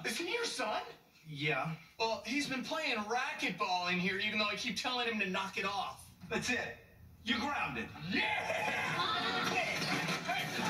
Is he your son? Yeah. Well, he's been playing racquetball in here, even though I keep telling him to knock it off. That's it. You're grounded. Yeah! Hey,